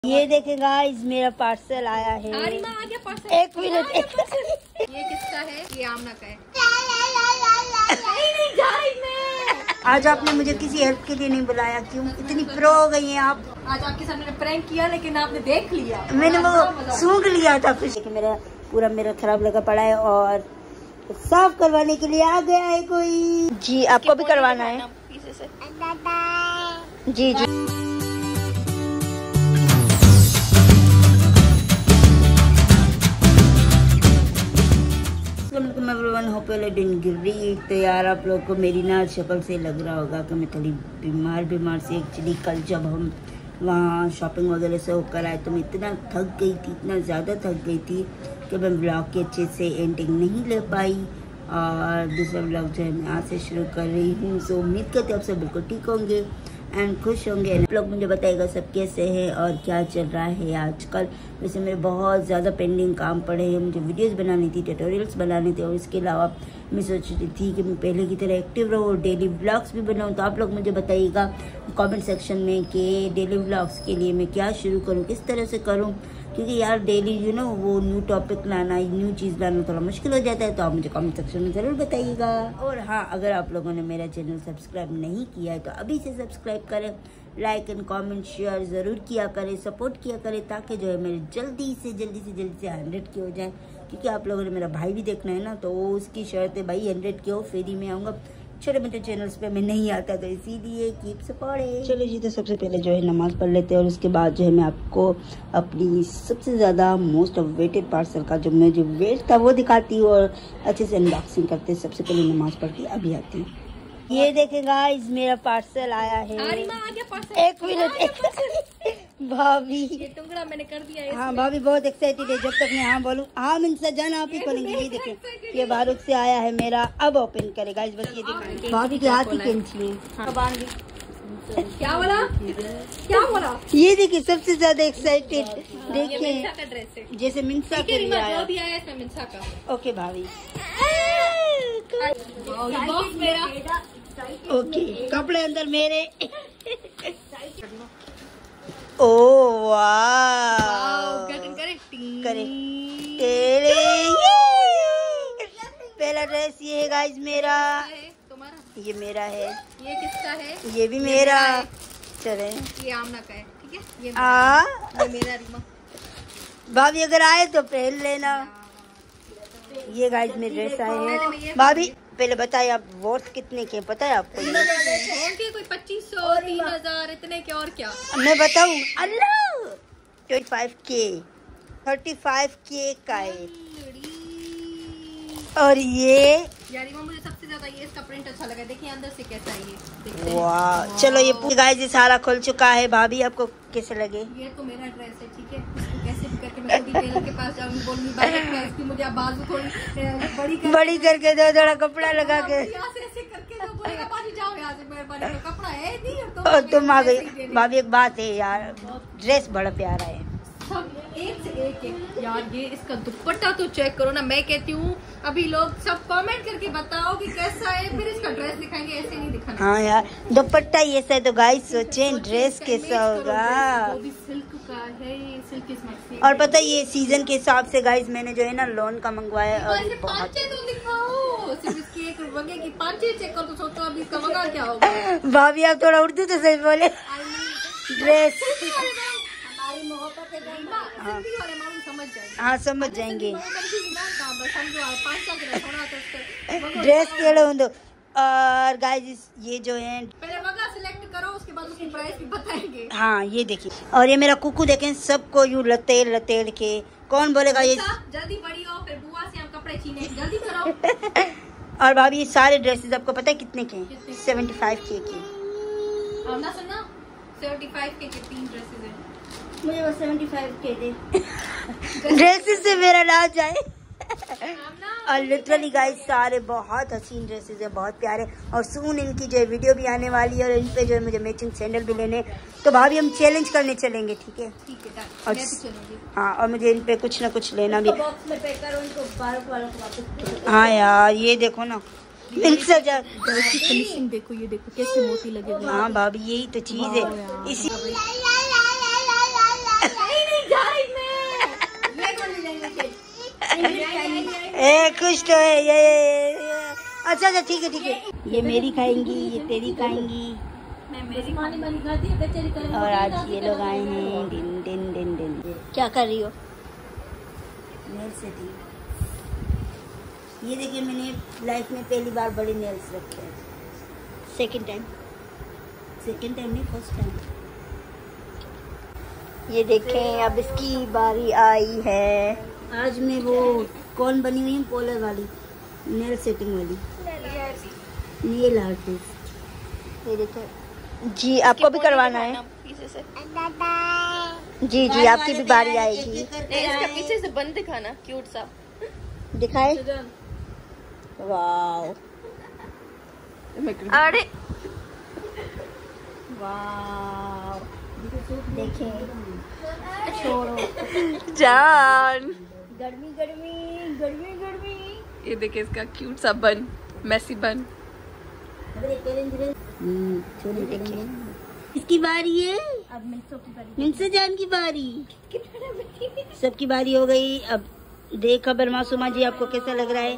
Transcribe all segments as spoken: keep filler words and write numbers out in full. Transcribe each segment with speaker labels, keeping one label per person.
Speaker 1: ये देखें गाइस, मेरा पार्सल आया है।
Speaker 2: आ गया पार्सल।
Speaker 1: एक मिनट।
Speaker 2: ये किसका है? ये आमना का है।
Speaker 1: आज आपने मुझे किसी हेल्प के लिए नहीं बुलाया, क्यों? इतनी प्रो हो गई हैं आप।
Speaker 2: आज आपके सामने मैंने प्रैंक किया, लेकिन आपने देख लिया।
Speaker 1: मैंने वो सूंघ लिया था कुछ। मेरा पूरा मेरा खराब लगा पड़ा है और साफ करवाने के लिए आ गया है कोई। जी आपको भी करवाना है? जी जी। तो यार आप लोग को मेरी ना शक्ल से लग रहा होगा कि मैं थोड़ी बीमार बीमार से। एक्चुअली कल जब हम वहाँ शॉपिंग वगैरह से होकर आए तो मैं इतना थक गई थी, इतना ज़्यादा थक गई थी कि मैं ब्लॉग के अच्छे से एंडिंग नहीं ले पाई। और दूसरा ब्लॉग जो है मैं आज से शुरू कर रही हूँ। सो उम्मीद करती हूँ आप सब बिल्कुल ठीक होंगे एंड खुश होंगे। आप लोग मुझे बताइएगा सब कैसे हैं और क्या चल रहा है आजकल। वैसे मेरे बहुत ज़्यादा पेंडिंग काम पड़े हैं, मुझे वीडियोस बनानी थी, ट्यूटोरियल्स बनाने थे और इसके अलावा मैं सोच रही थी कि मैं पहले की तरह एक्टिव रहूँ और डेली व्लॉग्स भी बनाऊँ। तो आप लोग मुझे बताइएगा कमेंट सेक्शन में कि डेली व्लॉग्स के लिए मैं क्या शुरू करूँ, किस तरह से करूँ, क्योंकि यार डेली यू नो वो न्यू टॉपिक लाना, न्यू चीज़ लाना थोड़ा मुश्किल हो जाता है। तो आप मुझे कमेंट सेक्शन में ज़रूर बताइएगा। और हाँ, अगर आप लोगों ने मेरा चैनल सब्सक्राइब नहीं किया है तो अभी से सब्सक्राइब करें, लाइक एंड कमेंट शेयर ज़रूर किया करें, सपोर्ट किया करें, ताकि जो है मेरे जल्दी से जल्दी से जल्दी से हंड्रेड के हो जाए। क्योंकि आप लोगों ने मेरा भाई भी देखना है ना, तो उसकी शर्त है भाई हंड्रेड के हो फिर ही मैं आऊँगा। छोटे मोटे चैनल्स पे मैं नहीं आता, तो इसीलिए कीप सपोर्टिंग। चलो जी, तो सबसे पहले जो है नमाज पढ़ लेते हैं और उसके बाद जो है मैं आपको अपनी सबसे ज़्यादा मोस्ट वेटेड पार्सल का जो मुझे वेट था वो दिखाती हूँ और अच्छे से अनबॉक्सिंग करते हैं। सबसे पहले नमाज पढ़ के अभी आती हूँ। ये देखें गाइस, मेरा पार्सल आया है।
Speaker 2: आ गया पार्सल।
Speaker 1: एक मिनट भाभी,
Speaker 2: ये टुकड़ा मैंने कर दिया है।
Speaker 1: हाँ भाभी बहुत एक्साइटेड है। जब तक मैं हाँ बोलूँ, हाँ मिनसा जान आप ही खोलेंगे। ये देखें, ये भारत से आया है मेरा। अब ओपन करेगा इस बस ये देखें। भाभी के हाथ ही कैंची है।
Speaker 2: क्या बोला क्या बोला
Speaker 1: ये देखिए, सबसे ज्यादा एक्साइटेड देखिए,
Speaker 2: मिंसा का ड्रेस है।
Speaker 1: जैसे मिंसा के लिए आया।
Speaker 2: भी आया इसमें मिंसा का।
Speaker 1: ओके भाभी,
Speaker 2: बॉक्स मेरा।
Speaker 1: ओके, कपड़े अंदर मेरे। ओ वाह, करे पहला ड्रेस ये है गाइस मेरा। ये मेरा है।
Speaker 2: ये किसका है?
Speaker 1: ये भी मेरा। चले,
Speaker 2: ये आमना का है। ठीक है, ये
Speaker 1: आ
Speaker 2: ये मेरा रीमा।
Speaker 1: भाभी अगर आए तो पहन लेना। ये गाइस मेरे ड्रेस आए हैं। भाभी पहले बताइए आप वर्थ कितने के पता है आपको?
Speaker 2: ये कोई पच्चीस सौ तीन हजार इतने के। और क्या
Speaker 1: मैं बताऊं? अल्लाह, ट्वेंटी फाइव के थर्टी फाइव के का है। और ये
Speaker 2: यार मुझे सबसे ज्यादा ये इसका प्रिंट अच्छा लगा। देखिए अंदर से कैसा है ये।
Speaker 1: वाह, चलो ये पूरी गाइस ये सारा खुल चुका है। भाभी आपको कैसे लगे?
Speaker 2: ये तो मेरा ड्रेस है, ठीक है। इसको कैसे भी करके मैं थोड़ी टेलर के पास जाऊंगी, बोलूंगी भाई इसकी मुझे आप बाजू थोड़ी बड़ी कर
Speaker 1: बड़ी करके दो, थोड़ा कपड़ा लगा के।
Speaker 2: यहाँ से ऐसे करके तो बोलेगा भाभी जाओ यहाँ से, मेरे कपड़ा है नहीं तो
Speaker 1: और तुम आ गई। भाभी एक बात है यार, ड्रेस बड़ा प्यारा है।
Speaker 2: सब एक से एक है यार। ये इसका दुपट्टा तो चेक करो ना। मैं कहती हूँ अभी लोग सब कमेंट करके बताओ कि कैसा है, फिर इसका ड्रेस दिखाएंगे, ऐसे नहीं दिखाना।
Speaker 1: हाँ यार, दुपट्टा ये से तो गाइस सोचें ड्रेस कैसा होगा।
Speaker 2: वो भी सिल्क का है, ये सिल्क इज।
Speaker 1: और पता है ये सीजन के हिसाब से गाइस मैंने जो है ना लोन का मंगवाया है। और बहुत
Speaker 2: तो दिखाओ, सिर्फ इसकी एक वगे की पांचे चेक कर तो सोचो अभी इसका वगा क्या होगा।
Speaker 1: भाभी आप थोड़ा उर्दू तो सही बोले। ड्रेस
Speaker 2: हाँ समझ जाएंगे।
Speaker 1: हाँ समझ जाएंगे।
Speaker 2: ड्रेस
Speaker 1: ड्रेस केड़ो होंदो। और गाइस ये जो है
Speaker 2: पहले वगा सिलेक्ट करो, उसके बाद उसकी प्राइस भी बताएंगे।
Speaker 1: हाँ ये देखिए, और ये मेरा कुकू देखें, सबको यूं लतेड़ लतेड़ के। कौन बोलेगा ये?
Speaker 2: जल्दी बड़ी हो, फिर बुआ से हम कपड़े छीने, जल्दी करो।
Speaker 1: और भाभी ये सारे ड्रेसेस आपको पता है कितने के? सेवेंटी फाइव के के।
Speaker 2: ना सुनना, सेवेंटी फाइव के के तीन ड्रेसेस हैं।
Speaker 1: मुझे बस सेवेंटी फाइव के दे। ड्रेसेस से मेरा ना जाए। और लिटरली गाइस सारे बहुत हसीन ड्रेसेस है, बहुत प्यारे। और सून इनकी जो है वीडियो भी आने वाली है और इन पे जो है मुझे मैचिंग सैंडल भी लेने। तो भाभी हम चैलेंज करने चलेंगे, ठीक है?
Speaker 2: ठीक है,
Speaker 1: और
Speaker 2: मैं भी चलूंगी।
Speaker 1: हाँ, और मुझे इन पे कुछ ना कुछ लेना भी।
Speaker 2: बॉक्स में पैक करो इनको, बारह वालों को वापस।
Speaker 1: हाँ यार ये देखो ना,
Speaker 2: फिनिशिंग देखो, ये देखो कैसे मोती लगे हुए।
Speaker 1: हाँ भाभी यही तो चीज है। इसी ए खुश तो है ये, ये, ये। अच्छा अच्छा ठीक है ठीक है। ये मेरी खाएंगी, ये तेरी खाएंगी, और आज ये लोग आए हैं। दिन दिन दिन दिन क्या कर रही हो? नेल्स से थी। ये देखिए मैंने लाइफ में पहली बार बड़े नेल्स रखे हैं। सेकंड टाइम सेकंड टाइम नहीं फर्स्ट टाइम। ये देखें अब इसकी बारी आई है। आज मैं वो कौन बनी हुई है पोलर वाली नेल सेटिंग वाली नेल आर्टिस्ट। ये देखो जी, आपको भी करवाना है? जी जी आपकी भी बारी आएगी।
Speaker 2: इसका पीछे से बंद दिखाना, क्यूट सा
Speaker 1: दिखाए। वाव
Speaker 2: अरे
Speaker 1: वाव देखें, छोड़ो
Speaker 2: जान,
Speaker 1: गर्मी गर्मी गर्मी गर्मी।
Speaker 2: ये देखिए इसका क्यूट सा बन, मेसी बन।
Speaker 1: इसकी बारी है, अब मिनसा जान की बारी। सबकी बारी हो गई। अब देख खबर मासूमा जी, आपको कैसा लग रहा है?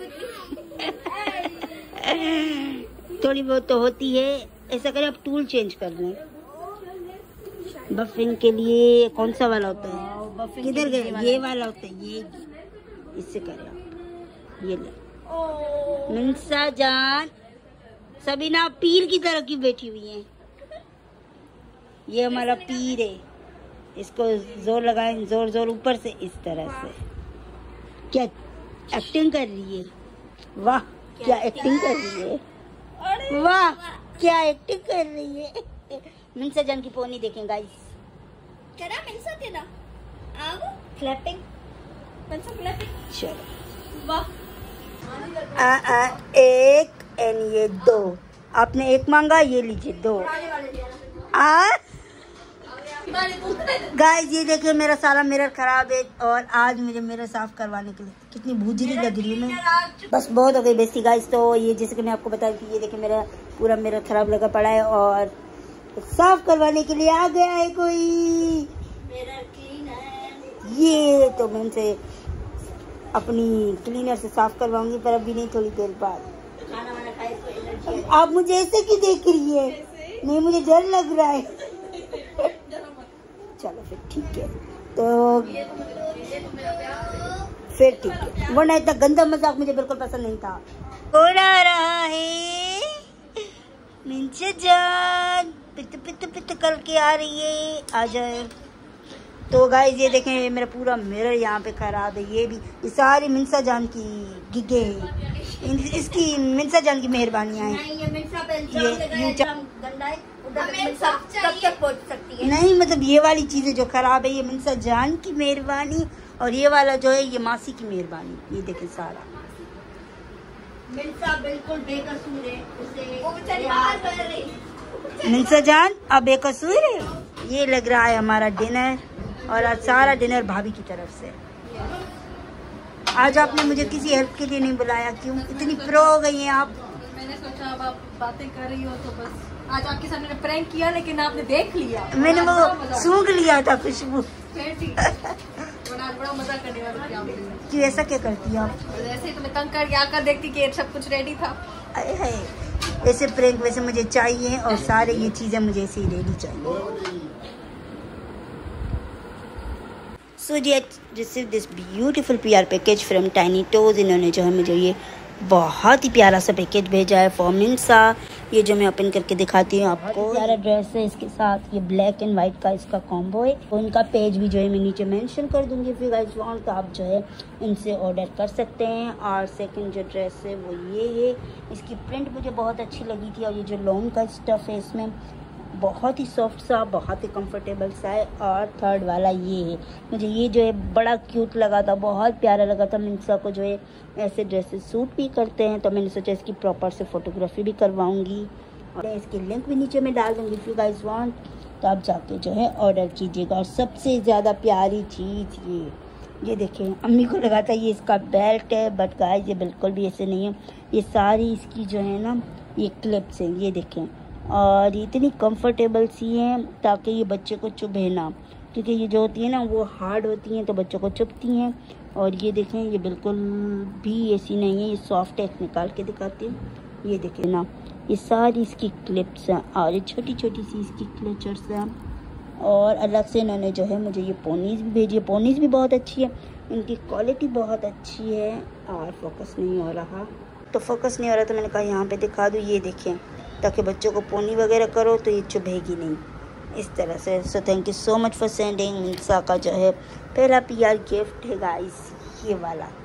Speaker 1: थोड़ी बहुत तो होती है। ऐसा करें आप टूल चेंज कर लें। बफिंग के लिए कौन सा वाला होता है? किधर गए? ये वाला होता है, ये इससे करें आप। ये ले मिनसा जान। सबीना पीर की तरह की बैठी हुई है। ये हमारा पीर है, इसको जोर लगाएं, जोर जोर ऊपर से, इस तरह से। क्या एक्टिंग कर रही है? वाह क्या एक्टिंग कर रही है, वाह क्या एक्टिंग कर रही है। मिनसा जान की पोनी देखें गाइस।
Speaker 2: करा मिनसा तेरा अब
Speaker 1: क्लैपिंग,
Speaker 2: मिनसा क्लैपिंग।
Speaker 1: चलो
Speaker 2: वाह।
Speaker 1: आ, आ, एक एंड ये दो। आपने एक मांगा, ये लीजिए दो। आ गाइस ये देखिए मेरा सारा मिरर खराब है, और आज मुझे मिरर साफ करवाने के लिए कितनी भूजरी लग रही है मैं। बस बहुत हो गई बेइज्जती गाइस। तो ये जैसे कि मैं आपको बताई थी, ये देखिए मेरा पूरा मिरर खराब लगा पड़ा है, और साफ करवाने के लिए आ गया है कोई मिरर क्लीनर। ये तो मैं इनसे अपनी क्लीनर से साफ करवाऊंगी, पर अभी नहीं, थोड़ी देर बाद। खाना वाना खाए। आप मुझे ऐसे क्यों देख रही है? नहीं मुझे डर लग रहा है। चलो फिर ठीक है, तो फिर ठीक है, वरना इतना गंदा मजाक मुझे बिल्कुल पसंद नहीं था। कौन आ रहा है? मिनसा जान पित पित पित करके आ रही है, आ जाए। तो गाइस ये देखें मेरा पूरा मिरर यहाँ पे खराब है। ये भी ये सारी मिनसा जान की गिगे हैं, इसकी मिनसा जान की मेहरबानियाँ हैं। ये नहीं मतलब ये वाली चीजें जो खराब है ये मिनसा जान की मेहरबानी, और ये वाला जो है ये मासी की मेहरबानी। ये देखें सारा मिनसा बिल्कुल बेकसूर है, उसे वो बेचारी बाहर कर रही। मिनसा जान अब बेकसूर है। ये लग रहा है हमारा डिनर, और आज सारा डिनर भाभी की तरफ से। आज आपने मुझे किसी हेल्प के लिए नहीं बुलाया, क्यों? इतनी प्रो हो गई हैं आप।
Speaker 2: मैंने सोचा अब आप बातें कर रही हो तो बस आज आपके साथ मैंने प्रैंक किया, लेकिन आपने देख लिया।
Speaker 1: मैंने वो सूंघ लिया था खुशबू।
Speaker 2: आज बड़ा मजा करने वाला था।
Speaker 1: क्यों ऐसा क्या करती है आप?
Speaker 2: ऐसे ही तुम्हें तंग कर के आकर देखती कि सब कुछ रेडी था।
Speaker 1: अरे है ऐसे प्रैंक वैसे मुझे चाहिए, और सारे ये चीजें मुझे ऐसे ही रेडी चाहिए। सो जी receive this beautiful PR package from Tiny Toes. इन्होंने जो है मुझे ये बहुत ही प्यारा सा पैकेज भेजा है फॉर मिनसा। ये जो मैं ओपन करके दिखाती हूँ आपको। प्यारा ड्रेस है, इसके साथ ये ब्लैक एंड वाइट का इसका कॉम्बो है। तो उनका पेज भी जो है मैं नीचे मेंशन कर दूंगी, फिर गाइस वांट तो आप जो है इनसे ऑर्डर कर सकते हैं। और सेकंड जो ड्रेस है वो ये है, इसकी प्रिंट मुझे बहुत अच्छी लगी थी, और ये जो लॉन्ग का स्टफ है इसमें बहुत ही सॉफ्ट सा, बहुत ही कंफर्टेबल सा है। और थर्ड वाला ये है, मुझे ये जो है बड़ा क्यूट लगा था, बहुत प्यारा लगा था। मिनसा को जो है ऐसे ड्रेसेस सूट भी करते हैं, तो मैंने सोचा इसकी प्रॉपर से फोटोग्राफी भी करवाऊंगी, और इसकी लिंक भी नीचे में डाल दूंगी। इफ यू गाइस वांट तो आप जाके जो है ऑर्डर कीजिएगा। और सबसे ज़्यादा प्यारी चीज़ ये ये देखें, अम्मी को लगा था ये इसका बेल्ट है, बट गाइस ये बिल्कुल भी ऐसे नहीं है। ये सारी इसकी जो है ना ये क्लिप्स हैं, ये देखें, और इतनी कंफर्टेबल सी हैं ताकि ये बच्चे को चुभे ना। क्योंकि ये जो होती है ना वो हार्ड होती हैं तो बच्चों को चुभती हैं। और ये देखें ये बिल्कुल भी ऐसी नहीं है, ये सॉफ्ट है। निकाल के दिखाती हूँ, ये देखें ना, ये सारी इसकी क्लिप्स हैं और ये छोटी छोटी सी इसकी क्लचर्स हैं। और अलग से इन्होंने जो है मुझे ये पोनीज़ भी भेजी है। पोनीज़ भी बहुत अच्छी है, इनकी क्वालिटी बहुत अच्छी है। और फोकस नहीं हो रहा तो फोकस नहीं हो रहा तो मैंने कहा यहाँ पे दिखा दूँ। ये देखें, ताकि बच्चों को पोनी वगैरह करो तो ये चुभेगी नहीं इस तरह से। So thank you so much for sending. मिल्सा का जो है पहला पी आर गिफ्ट है गाइस, ये वाला।